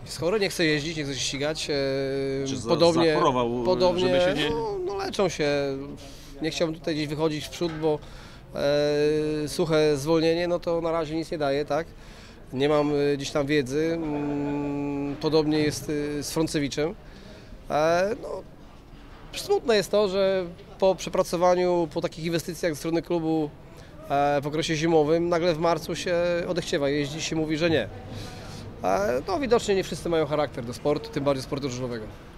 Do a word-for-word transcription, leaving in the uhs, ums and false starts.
Jest chory, nie chce jeździć, nie chce się ścigać. E, Czy za- podobnie, zachorował, podobnie żeby się nie- no, no leczą się. Nie chciałbym tutaj gdzieś wychodzić w przód, bo e, suche zwolnienie, no to na razie nic nie daje, tak? Nie mam e, gdzieś tam wiedzy. Mm, podobnie jest e, z Frącewiczem. E, no, smutne jest to, że po przepracowaniu, po takich inwestycjach ze strony klubu e, w okresie zimowym, nagle w marcu się odechciewa jeździć, się mówi, że nie. E, no widocznie nie wszyscy mają charakter do sportu, tym bardziej sportu żużlowego.